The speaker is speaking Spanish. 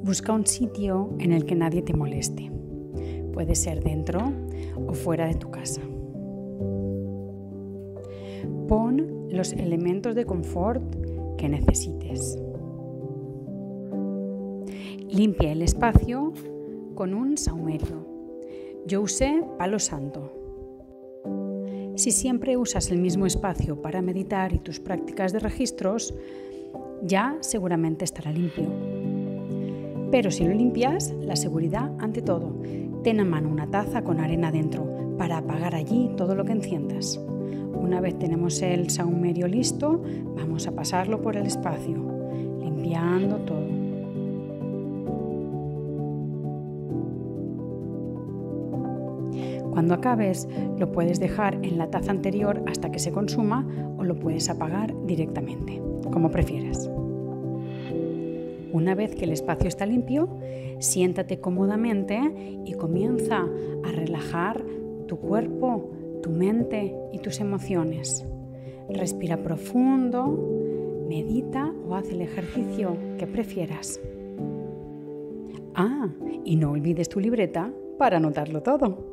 Busca un sitio en el que nadie te moleste. Puede ser dentro o fuera de tu casa. Pon los elementos de confort que necesites. Limpia el espacio con un sahumerio. Yo usé palo santo. Si siempre usas el mismo espacio para meditar y tus prácticas de registros, ya seguramente estará limpio. Pero si lo limpias, la seguridad ante todo. Ten a mano una taza con arena dentro para apagar allí todo lo que enciendas. Una vez tenemos el sahumerio listo, vamos a pasarlo por el espacio, limpiando todo. Cuando acabes, lo puedes dejar en la taza anterior hasta que se consuma o lo puedes apagar directamente, como prefieras. Una vez que el espacio está limpio, siéntate cómodamente y comienza a relajar tu cuerpo, tu mente y tus emociones. Respira profundo, medita o haz el ejercicio que prefieras. Y no olvides tu libreta para anotarlo todo.